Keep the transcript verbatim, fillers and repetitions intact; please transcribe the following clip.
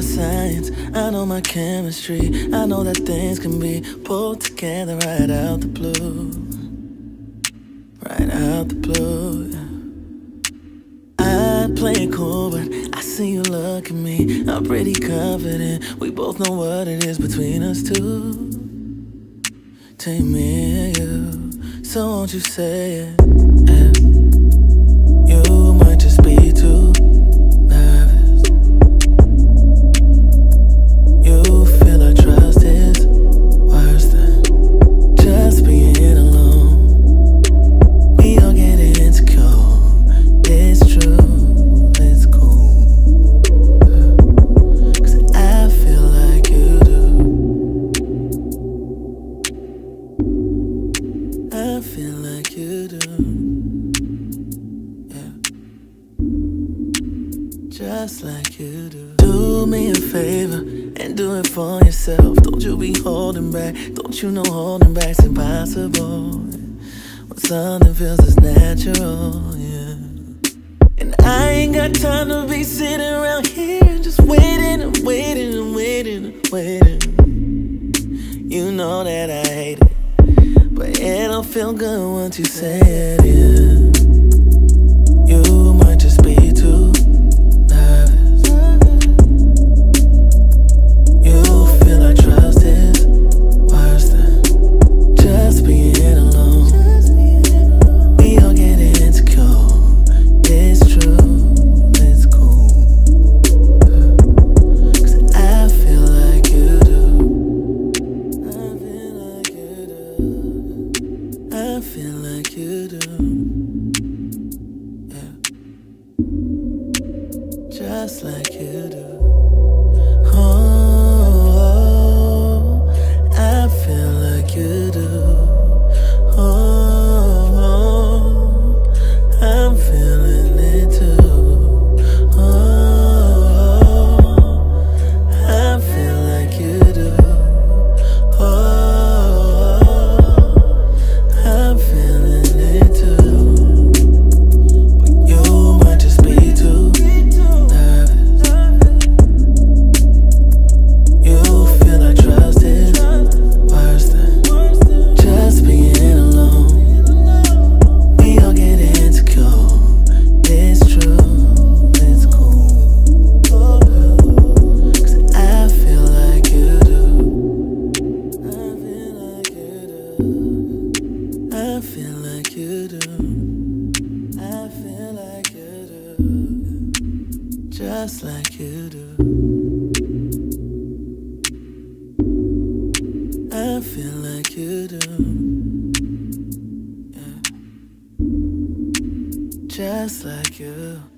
science, I know my chemistry. I know that things can be pulled together right out the blue. Right out the blue, yeah. I'd play it cool, but I see you look at me. I'm pretty confident we both know what it is between us two. Take me and you, so won't you say it, yeah. You might just be too nervous. You feel like trust is worse than just being alone. We all get insecure, it's true, it's cool, yeah. 'Cause I feel like you do. I feel like you do, yeah. Just like you do. Do me a favor and do it for yourself. Don't you be holding back. Don't you know holding back's impossible when something feels as natural, yeah. And I ain't got time to be sitting around here just waiting and waiting and waiting and waiting. You know that I hate it, but it don't feel good once you say it, yeah. You might just be too nervous. You feel like trust is worse than just being alone. We all get insecure, it's true, it's cool, yeah. 'Cause I feel like you do. I feel like you do. I feel like you do, yeah. Just like you do. Oh, I feel like you do. Oh, I'm feeling it too. Oh, I feel like you do. Oh, I'm feeling it too. But you might just be too nervous. You feel like trust is worse than just being alone. We all get insecure, it's true, it's cool, 'cause I feel like you do. I feel like you do. I feel like you do. I feel like you do. Just like you do. I feel like you do, yeah. Just like you.